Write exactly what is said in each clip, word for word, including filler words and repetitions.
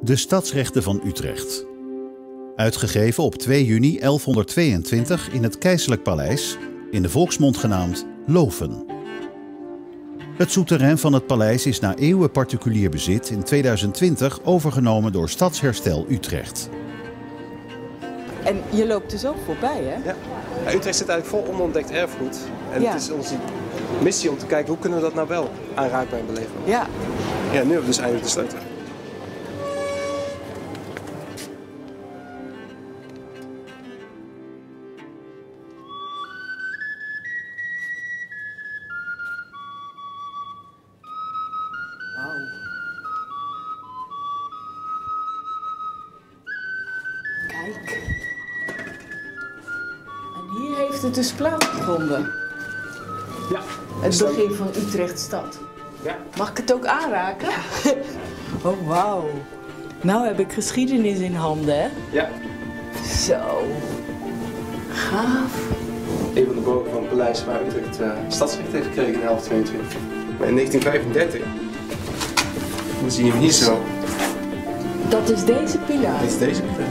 De Stadsrechten van Utrecht. Uitgegeven op twee juni elfhonderdtweeëntwintig in het Keizerlijk Paleis, in de volksmond genaamd Loven. Het souterrain van het paleis is na eeuwen particulier bezit in tweeduizend twintig overgenomen door Stadsherstel Utrecht. En je loopt er zo voorbij, hè? Ja. Ja, Utrecht zit eigenlijk vol onontdekt erfgoed. En Ja. het is onze missie om te kijken hoe kunnen we dat nou wel aanraakbaar en beleven. Ja. Ja, nu hebben we dus eindelijk de sleutel. Wauw. Kijk. En hier heeft het dus plaatsgevonden. Ja. Het begin van Utrecht stad. Ja. Mag ik het ook aanraken? Oh, wauw. Nou heb ik geschiedenis in handen, hè? Ja. Zo. Gaaf. Een van de bogen van het paleis waar Utrecht uh, stadsrecht heeft gekregen in elfhonderd tweeëntwintig. Maar in negentien vijfendertig, dan zie je hem hier zo. Dat is deze pilaar. Dit is deze pilaar.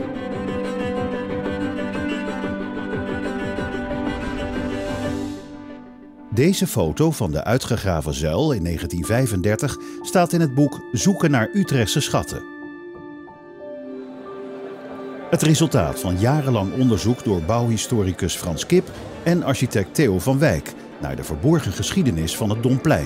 Deze foto van de uitgegraven zuil in negentien vijfendertig staat in het boek Zoeken naar Utrechtse schatten. Het resultaat van jarenlang onderzoek door bouwhistoricus Frans Kip en architect Theo van Wijk naar de verborgen geschiedenis van het Domplein.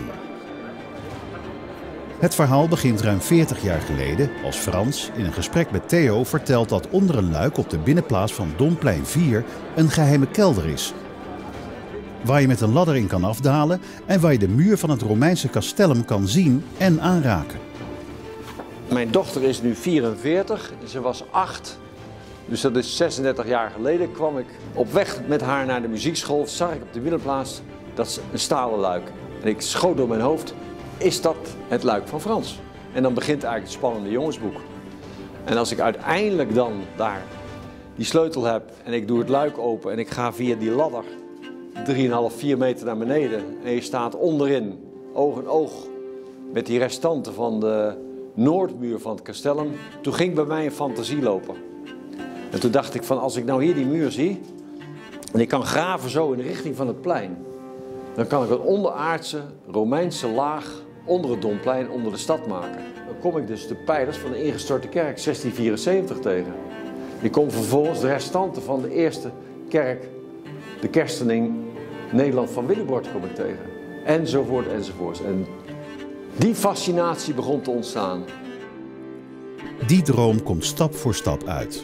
Het verhaal begint ruim veertig jaar geleden als Frans in een gesprek met Theo vertelt dat onder een luik op de binnenplaats van Domplein vier een geheime kelder is, waar je met een ladder in kan afdalen en waar je de muur van het Romeinse castellum kan zien en aanraken. Mijn dochter is nu vierenveertig, ze was acht. Dus dat is zesendertig jaar geleden. Kwam ik op weg met haar naar de muziekschool, zag ik op de binnenplaats dat is een stalen luik. En ik schoot door mijn hoofd, is dat het luik van Frans? En dan begint eigenlijk het spannende jongensboek. En als ik uiteindelijk dan daar die sleutel heb en ik doe het luik open en ik ga via die ladder drieënhalf, vier meter naar beneden en je staat onderin, oog in oog, met die restanten van de noordmuur van het castellum. Toen ging bij mij een fantasie lopen. En toen dacht ik van, als ik nou hier die muur zie en ik kan graven zo in de richting van het plein, dan kan ik een onderaardse Romeinse laag onder het Domplein, onder de stad maken. Dan kom ik dus de pijlers van de ingestorte kerk zestien vierenzeventig tegen. Ik kom vervolgens de restanten van de eerste kerk, de kerstening Nederland van Willibrord, kom ik tegen. Enzovoort, enzovoort. En die fascinatie begon te ontstaan. Die droom komt stap voor stap uit.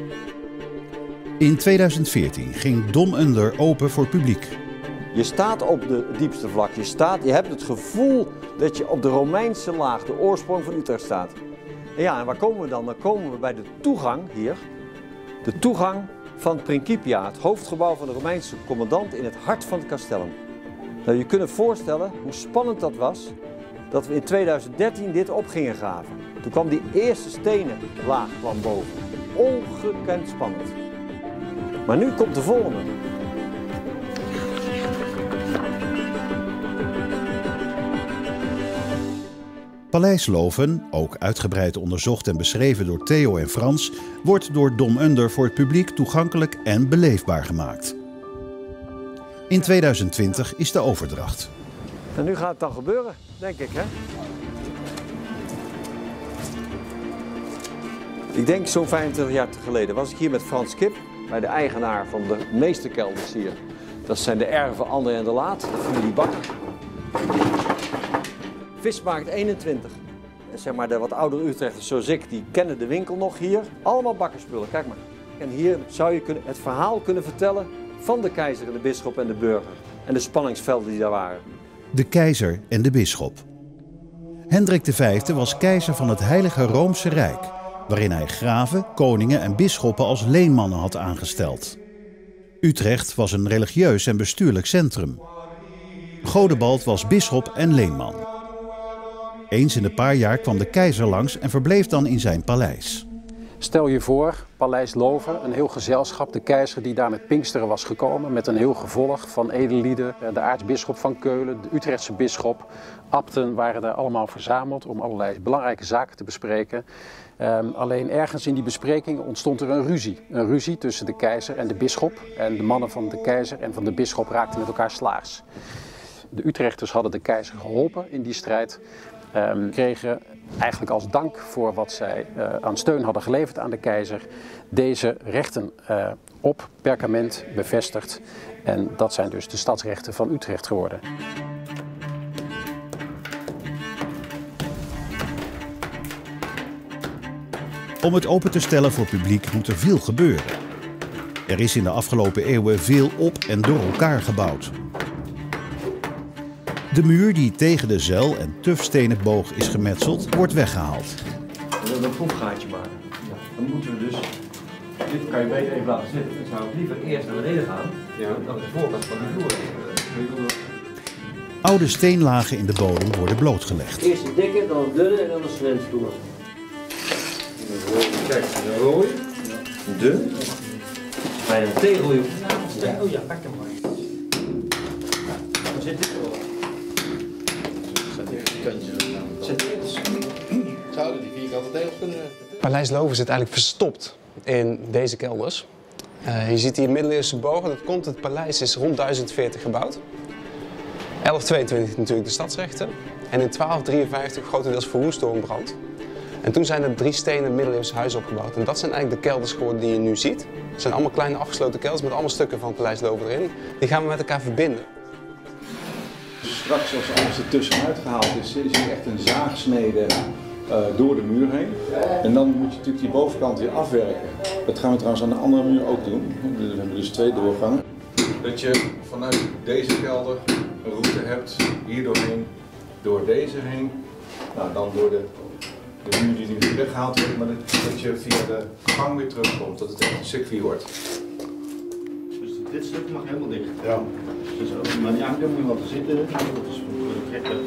In tweeduizend veertien ging Domunder open voor publiek. Je staat op de diepste vlak. Je, staat, je hebt het gevoel dat je op de Romeinse laag, de oorsprong van Utrecht staat. En ja, en waar komen we dan? Dan komen we bij de toegang hier. De toegang van het Principia, het hoofdgebouw van de Romeinse commandant in het hart van het castellum. Nou, je kunt je voorstellen hoe spannend dat was dat we in tweeduizend dertien dit op gingen graven. Toen kwam die eerste stenen laag kwam boven. Ongekend spannend. Maar nu komt de volgende. Paleis Loven, ook uitgebreid onderzocht en beschreven door Theo en Frans, wordt door Domunder voor het publiek toegankelijk en beleefbaar gemaakt. In tweeduizend twintig is de overdracht. En nu gaat het dan gebeuren, denk ik, hè? Ik denk zo'n vijfentwintig jaar geleden was ik hier met Frans Kip, bij de eigenaar van de meeste kelders hier. Dat zijn de erven André en de Laat, de familie Bakker. Vismarkt eenentwintig. En zeg maar de wat oudere Utrechters zoals ik, die kennen de winkel nog hier. Allemaal bakkerspullen, kijk maar. En hier zou je kunnen, het verhaal kunnen vertellen van de keizer en de bisschop en de burger. En de spanningsvelden die daar waren. De keizer en de bisschop. Hendrik de Vijfde was keizer van het Heilige Roomse Rijk, waarin hij graven, koningen en bisschoppen als leenmannen had aangesteld. Utrecht was een religieus en bestuurlijk centrum. Godebald was bisschop en leenman. Eens in een paar jaar kwam de keizer langs en verbleef dan in zijn paleis. Stel je voor, Paleis Loven, een heel gezelschap, de keizer die daar met Pinksteren was gekomen, met een heel gevolg van edellieden, de aartsbisschop van Keulen, de Utrechtse bisschop, abten waren daar allemaal verzameld om allerlei belangrijke zaken te bespreken. Um, alleen ergens in die besprekingen ontstond er een ruzie. Een ruzie tussen de keizer en de bisschop. En de mannen van de keizer en van de bisschop raakten met elkaar slaags. De Utrechters hadden de keizer geholpen in die strijd. Um, kregen eigenlijk als dank voor wat zij uh, aan steun hadden geleverd aan de keizer deze rechten uh, op perkament bevestigd. En dat zijn dus de stadsrechten van Utrecht geworden. Om het open te stellen voor publiek moet er veel gebeuren. Er is in de afgelopen eeuwen veel op en door elkaar gebouwd. De muur die tegen de zuil- en tufstenen boog is gemetseld, wordt weggehaald. We willen een proefgaatje maken. Ja. Dan moeten we dus... Dit kan je beter even laten zitten. Dan zou ik liever eerst naar beneden gaan, ja, dan de voorkant van die vloer. Oude steenlagen in de bodem worden blootgelegd. Eerst de dikke, dan de dunne en dan de cementvloer. Kijk, een rooi, dun. Bij een tegel. Ja, oh ja, pak hem maar. Dan zit dit erop. Zouden die vierkante tegels kunnen... Paleis Loven zit eigenlijk verstopt in deze kelders. Uh, je ziet hier middeleeuwse bogen. Dat komt, het paleis is rond duizend veertig gebouwd. elf tweeëntwintig natuurlijk de stadsrechten. En in twaalf drieënvijftig grotendeels verwoest door een brand. En toen zijn er drie stenen middeleeuwse huizen opgebouwd. En dat zijn eigenlijk de kelders geworden die je nu ziet. Het zijn allemaal kleine afgesloten kelders met allemaal stukken van Paleis Loven erin. Die gaan we met elkaar verbinden. Straks als alles er tussenuit gehaald is, is er echt een zaagsnede uh, door de muur heen. En dan moet je natuurlijk die bovenkant weer afwerken. Dat gaan we trouwens aan de andere muur ook doen. We hebben dus twee doorgangen. Dat je vanuit deze kelder een route hebt, hier doorheen, door deze heen. Nou, dan door de, de muur die nu weggehaald wordt, maar dat, dat je via de gang weer terugkomt, dat het echt een circuit wordt. Dus dit stuk mag helemaal dicht. Ja. Dus, maar die aankant moet je laten zitten. Dat is voor de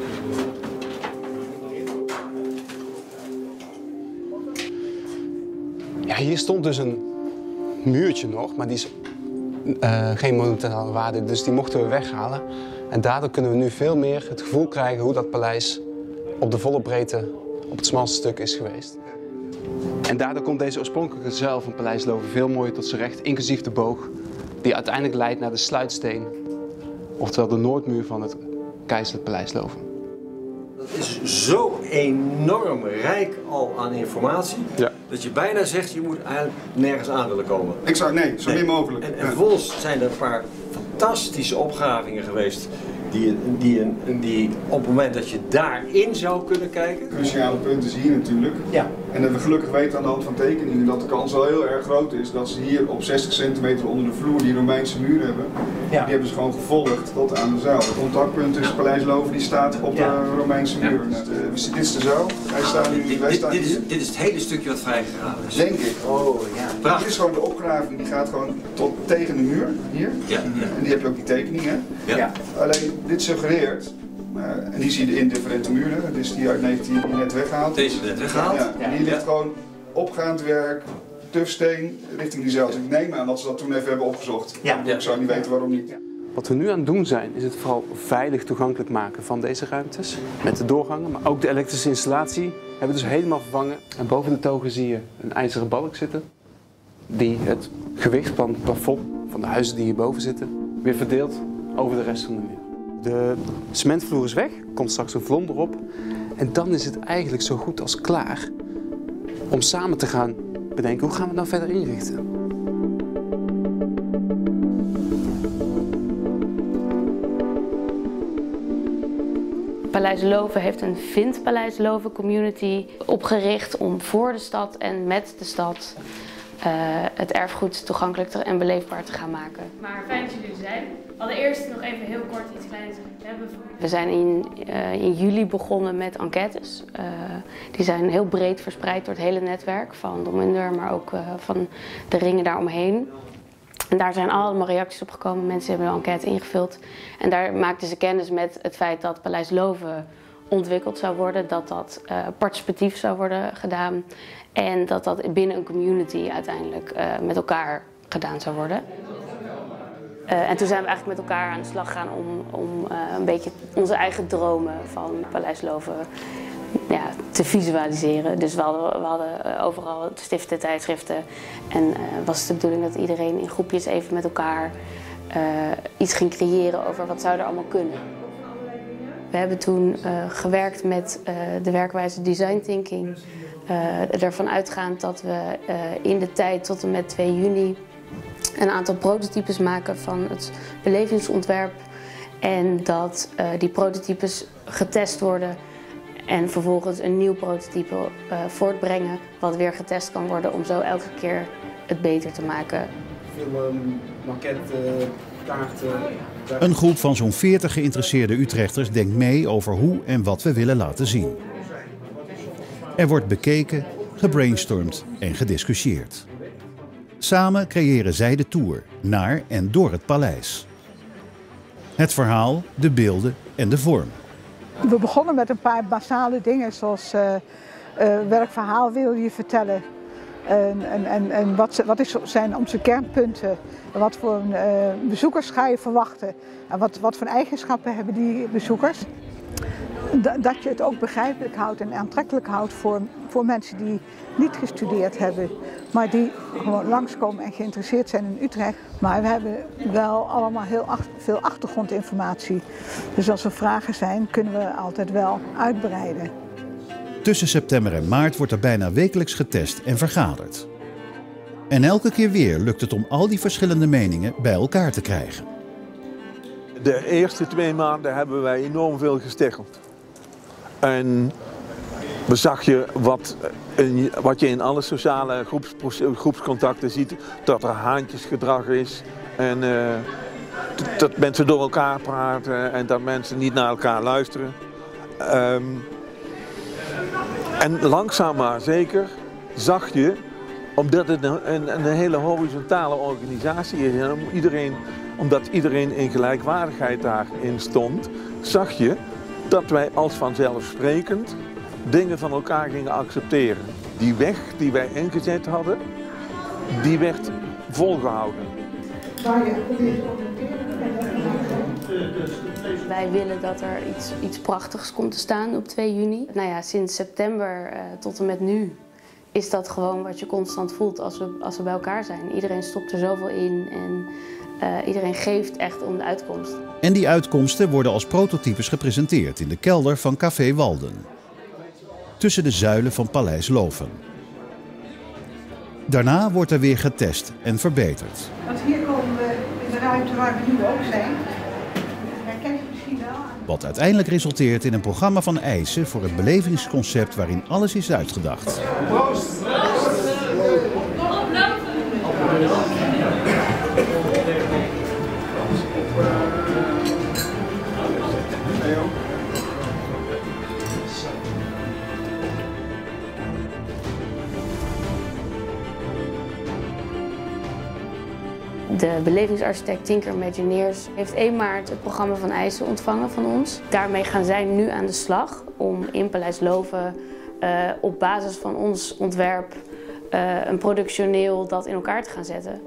Ja, hier stond dus een muurtje nog, maar die is uh, geen monumentaire waarde, dus die mochten we weghalen. En daardoor kunnen we nu veel meer het gevoel krijgen hoe dat paleis op de volle breedte op het smalste stuk is geweest. En daardoor komt deze oorspronkelijke zuil van Paleis Loven veel mooier tot zijn recht, inclusief de boog, die uiteindelijk leidt naar de sluitsteen, oftewel de noordmuur van het keizerlijk Paleis Loven. Dat is zo enorm rijk al aan informatie, ja, dat je bijna zegt je moet eigenlijk nergens aan willen komen. Ik zou, nee, zo min mogelijk. En, en vervolgens zijn er een paar fantastische opgravingen geweest die, die, die op het moment dat je daarin zou kunnen kijken. Cruciale punten zie je natuurlijk. Ja. En dat we gelukkig weten aan de hand van tekeningen dat de kans wel heel erg groot is dat ze hier op zestig centimeter onder de vloer die Romeinse muur hebben. Ja. Die hebben ze gewoon gevolgd tot aan de zuil. Het contactpunt is Paleis Loven, die staat op de ja. Romeinse muur. Ja. Dit is de zuil. Wij staan nu, dit, wij dit, staan dit, hier. is, dit is het hele stukje wat vrijgegraven is. Denk ik. Oh ja. Dit is gewoon de opgraving, die gaat gewoon tot tegen de muur hier. Ja. Ja. En die heb je ook die tekeningen. Ja. Ja. Alleen dit suggereert, uh, en die zie je de indifferente muren, dat is die uit negentien net weggehaald. Deze net weggehaald. Ja. Ja. En hier ligt ja. gewoon opgaand werk, tufsteen richting diezelfde. Ik neem aan dat ze dat toen even hebben opgezocht. Ja. Ik zou niet weten waarom niet. Wat we nu aan het doen zijn, is het vooral veilig toegankelijk maken van deze ruimtes. Met de doorgangen, maar ook de elektrische installatie hebben we dus helemaal vervangen. En boven de togen zie je een ijzeren balk zitten, die het gewicht van het plafond van de huizen die hierboven zitten, weer verdeelt over de rest van de muur. De cementvloer is weg, komt straks een vlom erop. En dan is het eigenlijk zo goed als klaar om samen te gaan bedenken, hoe gaan we het nou verder inrichten? Paleis Loven heeft een Vind Paleis Loven community opgericht om voor de stad en met de stad uh, het erfgoed toegankelijk en beleefbaar te gaan maken. Maar fijn dat jullie er zijn. Allereerst nog even heel kort iets kleins. We, hebben... We zijn in, uh, in juli begonnen met enquêtes. Uh, die zijn heel breed verspreid door het hele netwerk van Domminder, maar ook uh, van de ringen daaromheen. En daar zijn allemaal reacties op gekomen. Mensen hebben een enquête ingevuld. En daar maakten ze kennis met het feit dat Paleis Loven ontwikkeld zou worden, dat dat uh, participatief zou worden gedaan en dat dat binnen een community uiteindelijk uh, met elkaar gedaan zou worden. Uh, en toen zijn we eigenlijk met elkaar aan de slag gegaan om, om uh, een beetje onze eigen dromen van Paleis Loven ja, te visualiseren. Dus we hadden, we hadden overal stiften, tijdschriften en uh, was het de bedoeling dat iedereen in groepjes even met elkaar uh, iets ging creëren over wat zou er allemaal kunnen. We hebben toen uh, gewerkt met uh, de werkwijze design thinking. Uh, ervan uitgaand dat we uh, in de tijd tot en met twee juni een aantal prototypes maken van het belevingsontwerp. En dat uh, die prototypes getest worden en vervolgens een nieuw prototype uh, voortbrengen wat weer getest kan worden om zo elke keer het beter te maken. Veel um, maquetten, kaarten. Een groep van zo'n veertig geïnteresseerde Utrechters denkt mee over hoe en wat we willen laten zien. Er wordt bekeken, gebrainstormd en gediscussieerd. Samen creëren zij de tour naar en door het paleis. Het verhaal, de beelden en de vorm. We begonnen met een paar basale dingen zoals uh, uh, welk verhaal wil je vertellen en, en, en, en wat, wat is, zijn onze kernpunten, wat voor uh, bezoekers ga je verwachten en wat, wat voor eigenschappen hebben die bezoekers. Dat je het ook begrijpelijk houdt en aantrekkelijk houdt voor, voor mensen die niet gestudeerd hebben, maar die gewoon langskomen en geïnteresseerd zijn in Utrecht. Maar we hebben wel allemaal heel ach- veel achtergrondinformatie. Dus als er vragen zijn, kunnen we altijd wel uitbreiden. Tussen september en maart wordt er bijna wekelijks getest en vergaderd. En elke keer weer lukt het om al die verschillende meningen bij elkaar te krijgen. De eerste twee maanden hebben wij enorm veel gesteggeld. En we zag je wat, in, wat je in alle sociale groeps, groepscontacten ziet, dat er haantjesgedrag is. En uh, dat mensen door elkaar praten en dat mensen niet naar elkaar luisteren. Um, en langzaam maar zeker zag je, omdat het een, een, een hele horizontale organisatie is en om iedereen, omdat iedereen in gelijkwaardigheid daarin stond, zag je dat wij als vanzelfsprekend dingen van elkaar gingen accepteren. Die weg die wij ingezet hadden, die werd volgehouden. Wij willen dat er iets, iets prachtigs komt te staan op twee juni. Nou ja, sinds september uh, tot en met nu is dat gewoon wat je constant voelt als we, als we bij elkaar zijn. Iedereen stopt er zoveel in en uh, iedereen geeft echt om de uitkomst. En die uitkomsten worden als prototypes gepresenteerd in de kelder van Café Walden. Tussen de zuilen van Paleis Loven. Daarna wordt er weer getest en verbeterd. Want hier komen we in de ruimte waar we nu ook zijn. Herken je misschien wel? Wat uiteindelijk resulteert in een programma van eisen voor het belevingsconcept waarin alles is uitgedacht. Proost! De belevingsarchitect Tinker Imagineers heeft één maart het programma van eisen ontvangen van ons. Daarmee gaan zij nu aan de slag om in Paleis Loven uh, op basis van ons ontwerp uh, een productioneel dat in elkaar te gaan zetten.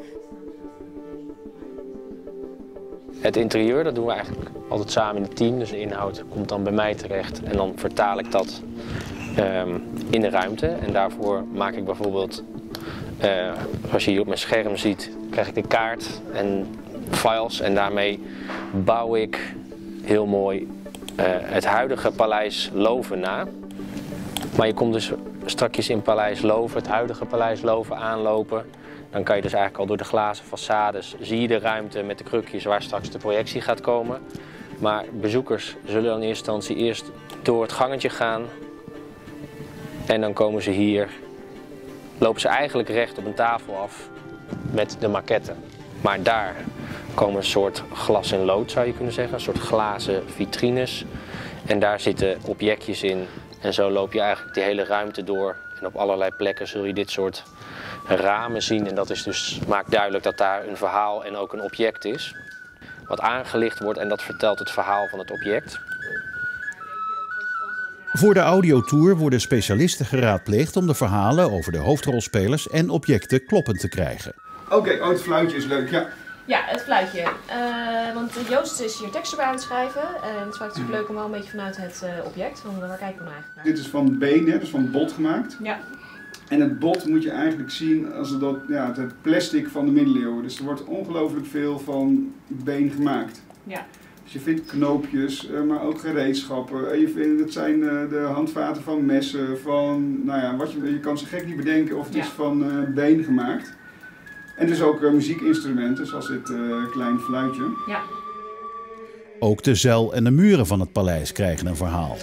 Het interieur, dat doen we eigenlijk altijd samen in het team. Dus de inhoud komt dan bij mij terecht en dan vertaal ik dat um, in de ruimte. En daarvoor maak ik bijvoorbeeld, uh, zoals je hier op mijn scherm ziet, krijg ik de kaart en files. En daarmee bouw ik heel mooi uh, het huidige Paleis Loven na. Maar je komt dus strakjes in Paleis Loven, het huidige Paleis Loven aanlopen. Dan kan je dus eigenlijk al door de glazen façades zie je de ruimte met de krukjes waar straks de projectie gaat komen. Maar bezoekers zullen dan in eerste instantie eerst door het gangetje gaan. En dan komen ze hier, lopen ze eigenlijk recht op een tafel af met de maquette. Maar daar komen een soort glas en lood, zou je kunnen zeggen. Een soort glazen vitrines. En daar zitten objectjes in. En zo loop je eigenlijk die hele ruimte door. En op allerlei plekken zul je dit soort ramen zien. En dat is dus, maakt duidelijk dat daar een verhaal en ook een object is. Wat aangelicht wordt en dat vertelt het verhaal van het object. Voor de audiotour worden specialisten geraadpleegd om de verhalen over de hoofdrolspelers en objecten kloppend te krijgen. Oké, okay, oh, het fluitje is leuk, ja. Ja, het fluitje. Uh, want Joost is hier tekst erbij aan het schrijven. En het is vaak natuurlijk leuk om wel een beetje vanuit het uh, object. Want waar kijken we nou eigenlijk naar? Dit is van been, hè, dus van het bot gemaakt. Ja. En het bot moet je eigenlijk zien als dat, ja, het plastic van de middeleeuwen. Dus er wordt ongelooflijk veel van been gemaakt. Ja. Dus je vindt knoopjes, maar ook gereedschappen. Je vindt, het zijn de handvaten van messen, van, nou ja, wat je, je kan ze gek niet bedenken of het ja. is van uh, been gemaakt. En dus ook uh, muziekinstrumenten, zoals dit uh, klein fluitje. Ja. Ook de zuil en de muren van het paleis krijgen een verhaal.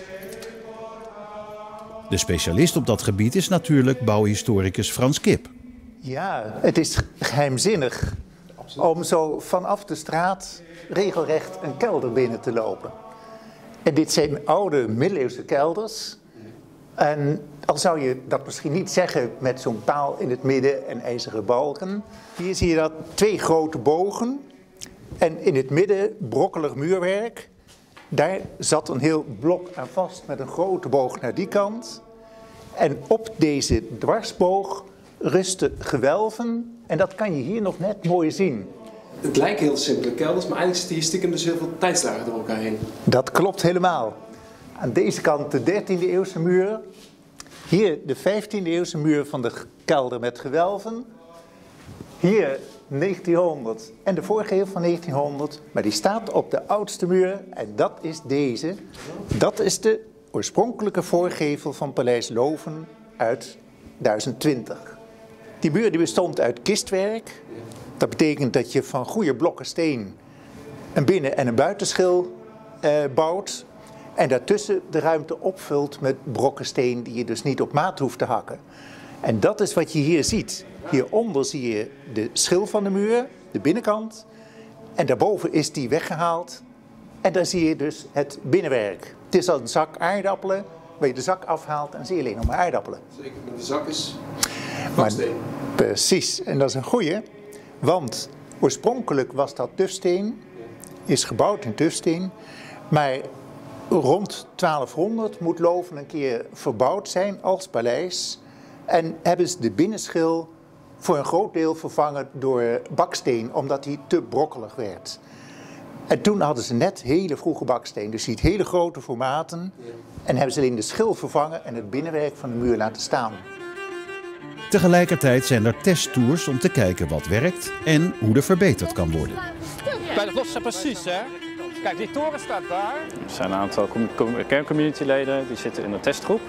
De specialist op dat gebied is natuurlijk bouwhistoricus Frans Kip. Ja, het is geheimzinnig om zo vanaf de straat regelrecht een kelder binnen te lopen. En dit zijn oude middeleeuwse kelders. En al zou je dat misschien niet zeggen met zo'n paal in het midden en ijzeren balken. Hier zie je dat twee grote bogen en in het midden brokkelig muurwerk. Daar zat een heel blok aan vast met een grote boog naar die kant. En op deze dwarsboog rusten gewelven en dat kan je hier nog net mooi zien. Het lijken heel simpele kelders, maar eigenlijk zitten hier stiekem dus heel veel tijdslagen door elkaar heen. Dat klopt helemaal. Aan deze kant de dertiende eeuwse muur. Hier de vijftiende eeuwse muur van de kelder met gewelven. Hier negentienhonderd en de voorgevel van negentienhonderd. Maar die staat op de oudste muur en dat is deze. Dat is de oorspronkelijke voorgevel van Paleis Loven uit duizend twintig. Die muur die bestond uit kistwerk. Dat betekent dat je van goede blokken steen een binnen- en een buitenschil eh, bouwt. En daartussen de ruimte opvult met brokken steen die je dus niet op maat hoeft te hakken. En dat is wat je hier ziet. Hieronder zie je de schil van de muur, de binnenkant. En daarboven is die weggehaald. En daar zie je dus het binnenwerk. Het is als een zak aardappelen, waar je de zak afhaalt en zie je alleen nog maar aardappelen. Zeker, de zak is baksteen. Precies, en dat is een goeie. Want oorspronkelijk was dat tufsteen, is gebouwd in tufsteen. Maar rond twaalfhonderd moet Loven een keer verbouwd zijn als paleis. En hebben ze de binnenschil voor een groot deel vervangen door baksteen, omdat die te brokkelig werd. En toen hadden ze net hele vroege baksteen, dus niet hele grote formaten. En hebben ze alleen de schil vervangen en het binnenwerk van de muur laten staan. Tegelijkertijd zijn er testtours om te kijken wat werkt en hoe er verbeterd kan worden. Bij de Vlossen precies, hè? Kijk, die toren staat daar. Er zijn een aantal kerncommunityleden die zitten in de testgroep.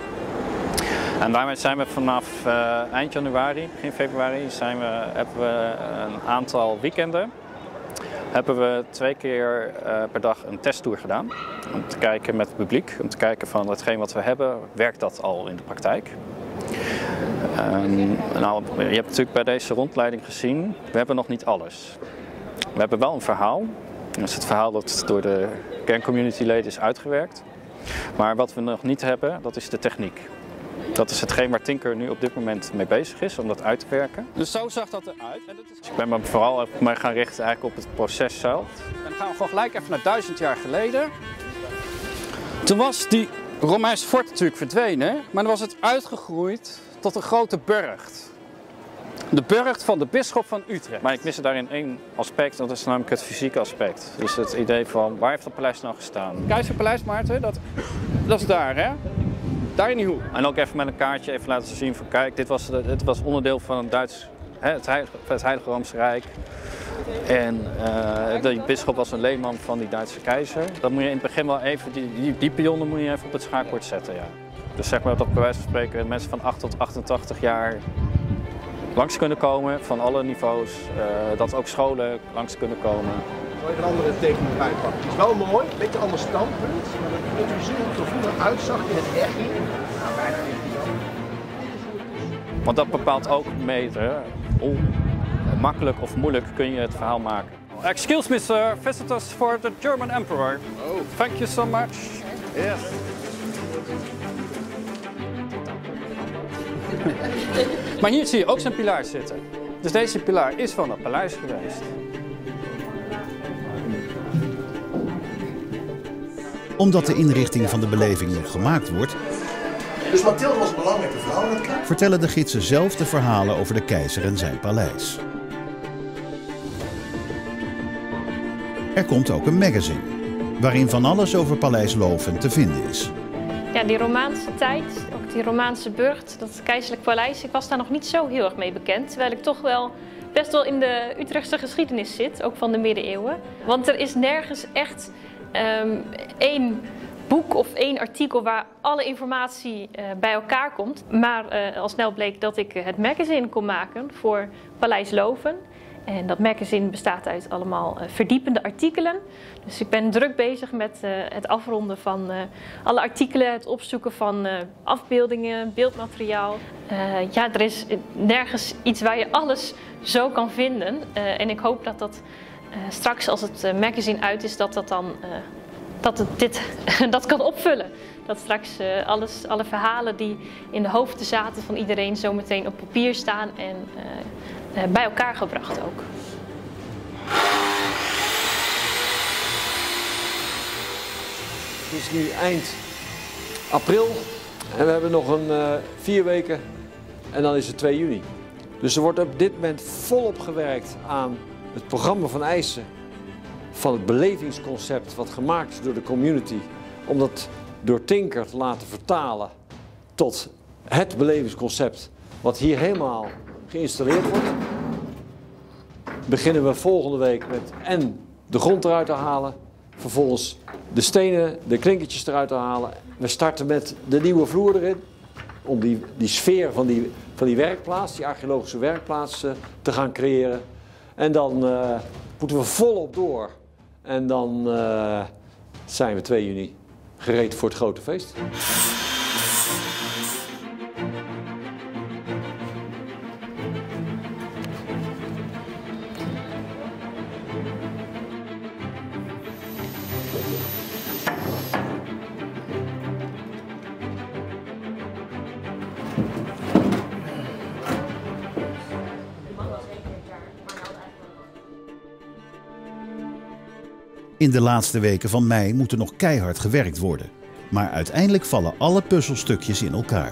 En daarmee zijn we vanaf uh, eind januari, begin februari, zijn we, hebben we een aantal weekenden. Hebben we twee keer uh, per dag een testtour gedaan. Om te kijken met het publiek, om te kijken van hetgeen wat we hebben, werkt dat al in de praktijk? Um, nou, je hebt natuurlijk bij deze rondleiding gezien, we hebben nog niet alles. We hebben wel een verhaal. Dat is het verhaal dat door de kerncommunityleden is uitgewerkt. Maar wat we nog niet hebben, dat is de techniek. Dat is hetgeen waar Tinker nu op dit moment mee bezig is, om dat uit te werken. Dus zo zag dat eruit. En dat is... dus ik ben me vooral mij gaan richten eigenlijk op het proces zelf. En dan gaan we gewoon gelijk even naar duizend jaar geleden. Toen was die Romeinse fort natuurlijk verdwenen, maar dan was het uitgegroeid tot een grote burcht. De burcht van de bisschop van Utrecht. Maar ik mis daarin één aspect, dat is namelijk het fysieke aspect. Dus het idee van, waar heeft dat paleis nou gestaan? Keizerpaleis, Maarten, dat, dat is daar, hè? Daar in die hoek. En ook even met een kaartje even laten zien van, kijk, dit was, dit was onderdeel van een Duits, hè, het, Heilige, het Heilige Roomse Rijk. En uh, de bisschop was een leenman van die Duitse keizer. Dat moet je in het begin wel even, die, die, die pionnen moet je even op het schaakbord zetten, ja. Dus zeg maar dat bij wijze van spreken mensen van acht tot achtentachtig jaar langs kunnen komen, van alle niveaus. Uh, dat ook scholen langs kunnen komen. Zal ik een andere tekening bijpakken? Het is wel mooi, een beetje een ander standpunt. Maar dat kunt u zien hoe het er uitzag in het echt hier. Nou, bijna niet. Want dat bepaalt ook mede hoe makkelijk of moeilijk kun je het verhaal maken. Excuse me sir, visitors for the German Emperor. Oh. Thank you so much. Yes. Maar hier zie je ook zijn pilaar zitten. Dus deze pilaar is van het paleis geweest. Omdat de inrichting van de beleving nog gemaakt wordt, Dus Mathilde was een belangrijke vrouw in het kerk. vertellen de gidsen zelf de verhalen over de keizer en zijn paleis. Er komt ook een magazine, waarin van alles over Paleis Loven te vinden is. Ja, die Romaanse tijd, ook die Romaanse burcht, dat keizerlijk paleis, ik was daar nog niet zo heel erg mee bekend. Terwijl ik toch wel best wel in de Utrechtse geschiedenis zit, ook van de middeleeuwen. Want er is nergens echt um, één boek of één artikel waar alle informatie uh, bij elkaar komt. Maar uh, al snel bleek dat ik het magazine kon maken voor Paleis Loven. En dat magazine bestaat uit allemaal uh, verdiepende artikelen. Dus ik ben druk bezig met uh, het afronden van uh, alle artikelen, het opzoeken van uh, afbeeldingen, beeldmateriaal. Uh, ja, er is nergens iets waar je alles zo kan vinden. Uh, en ik hoop dat dat uh, straks als het uh, magazine uit is, dat dat dan uh, dat het dit dat kan opvullen. Dat straks uh, alles, alle verhalen die in de hoofden zaten van iedereen zo meteen op papier staan en uh, uh, bij elkaar gebracht ook. Het is nu eind april en we hebben nog een uh, vier weken en dan is het twee juni. Dus er wordt op dit moment volop gewerkt aan het programma van eisen van het belevingsconcept wat gemaakt is door de community. Om dat door Tinker te laten vertalen tot het belevingsconcept wat hier helemaal geïnstalleerd wordt. Beginnen we volgende week met en de grond eruit te halen. Vervolgens de stenen, de klinkertjes eruit te halen. We starten met de nieuwe vloer erin. Om die, die sfeer van die, van die werkplaats, die archeologische werkplaats uh, te gaan creëren. En dan uh, moeten we volop door. En dan uh, zijn we twee juni gereed voor het grote feest. In de laatste weken van mei moet er nog keihard gewerkt worden. Maar uiteindelijk vallen alle puzzelstukjes in elkaar.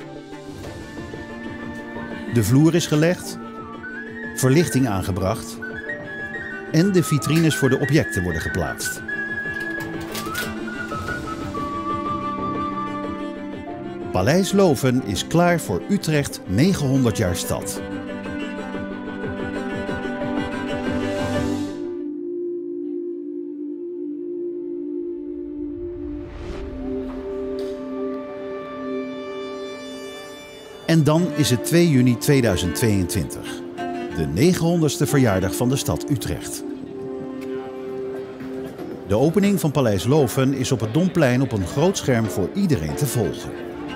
De vloer is gelegd, verlichting aangebracht en de vitrines voor de objecten worden geplaatst. Paleis Loven is klaar voor Utrecht negenhonderd jaar stad. En dan is het twee juni tweeduizend tweeëntwintig, de negenhonderdste verjaardag van de stad Utrecht. De opening van Paleis Loven is op het Domplein op een groot scherm voor iedereen te volgen.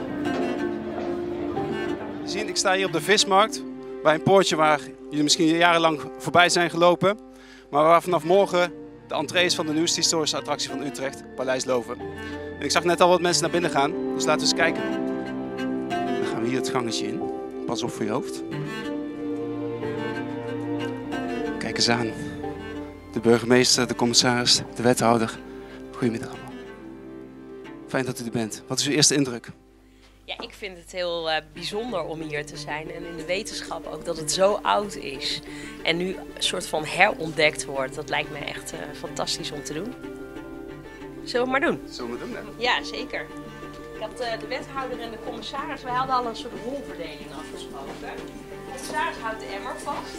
Zien, ik sta hier op de vismarkt, bij een poortje waar jullie misschien jarenlang voorbij zijn gelopen, maar waar vanaf morgen de entree is van de nieuwste historische attractie van Utrecht, Paleis Loven. En ik zag net al wat mensen naar binnen gaan, dus laten we eens kijken. Dan gaan we hier het gangetje in. Pas op voor je hoofd. Kijk eens aan. De burgemeester, de commissaris, de wethouder. Goedemiddag allemaal. Fijn dat u er bent. Wat is uw eerste indruk? Ja, ik vind het heel uh, bijzonder om hier te zijn en in de wetenschap ook dat het zo oud is en nu een soort van herontdekt wordt. Dat lijkt me echt uh, fantastisch om te doen. Zullen we het maar doen? Zullen we het doen, hè? Ja, zeker. Ik had uh, de wethouder en de commissaris, wij hadden al een soort rolverdeling afgesproken. De commissaris houdt de emmer vast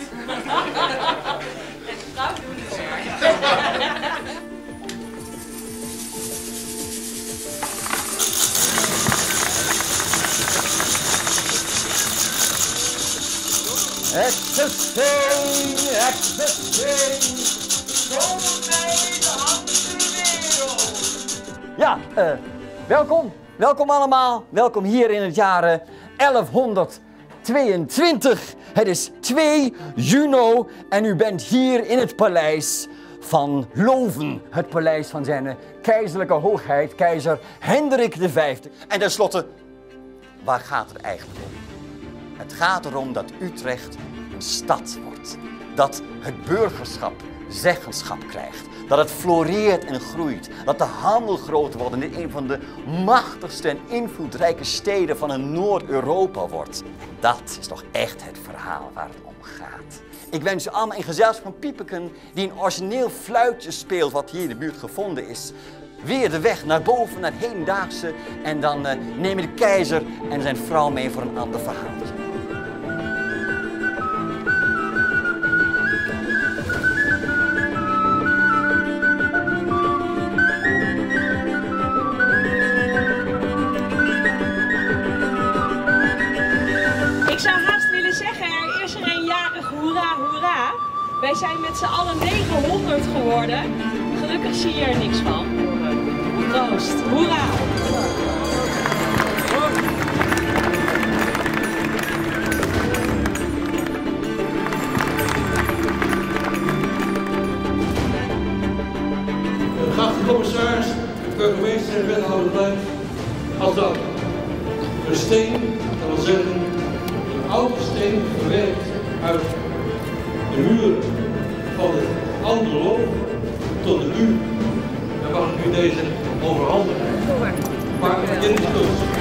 en de vrouw doet het voor. Existing, existing, kom mee de andere wereld. Ja, uh, welkom, welkom allemaal. Welkom hier in het jaar elfhonderdtweeëntwintig. Het is twee juni en u bent hier in het paleis van Loven. Het paleis van zijn keizerlijke hoogheid, keizer Hendrik de Vijfde. En tenslotte, waar gaat het eigenlijk om? Het gaat erom dat Utrecht een stad wordt. Dat het burgerschap zeggenschap krijgt. Dat het floreert en groeit. Dat de handel groter wordt en dit een van de machtigste en invloedrijke steden van een Noord-Europa wordt. Dat is toch echt het verhaal waar het om gaat. Ik wens u allemaal in gezelschap van Piepeken, die een origineel fluitje speelt wat hier in de buurt gevonden is, weer de weg naar boven, naar het hedendaagse. En dan uh, neem je de keizer en zijn vrouw mee voor een ander verhaaltje. Ik zou haast willen zeggen, er is er een jarig hoera hoera. Wij zijn met z'n allen negenhonderd geworden. Gelukkig zie je er niks van. Proost, hoera! Geachte commissaris, burgemeester en wethouder Luik, als dat een steen, dat wil zeggen een oude steen verwerkt uit de muren van het oude loof tot de muur. Dan mag ik u deze overhandigen. Maar dit is kunst.